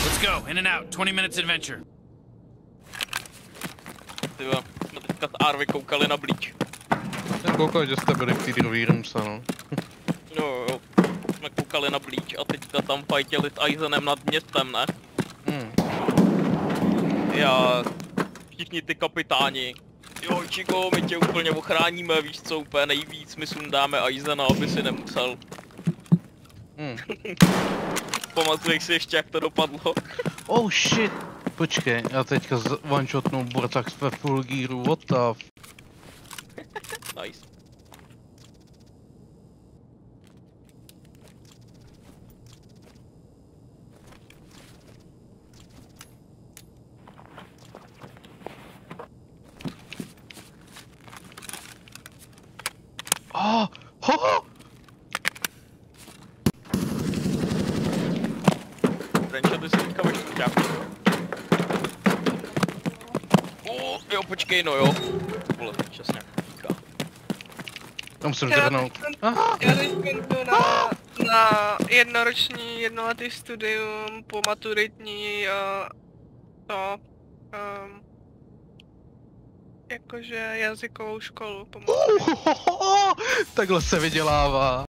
Let's go, in and out, 20 minutes adventure. Tyjo, jsme teďka s Arvy koukali na Bleach. Jsem koukal, že jste byli v té druhé roomce, no. Jo, jsme koukali na Bleach a teďka tam fajtěli s Aizenem nad městem, ne? Já, všichni ty kapitáni. Jo, Chico, my tě úplně ochráníme, víš co, úplně nejvíc, my sundáme Aizena, aby si nemusel. Pamatuješ si ještě, jak to dopadlo? Oh shit! Počkej, já teďka one-shotnul Bortax ve full gearu, what the f... Nice. Oh! Ho! Renča, ty si teďka ve šťáku. Jo, počkej, no jo. Vole, čas nějak týká. Tam musím zdrhnout. Já teď jdu na jednoroční, jednoletý studium po maturitní to, jakože jazykovou školu. Takhle se vydělává.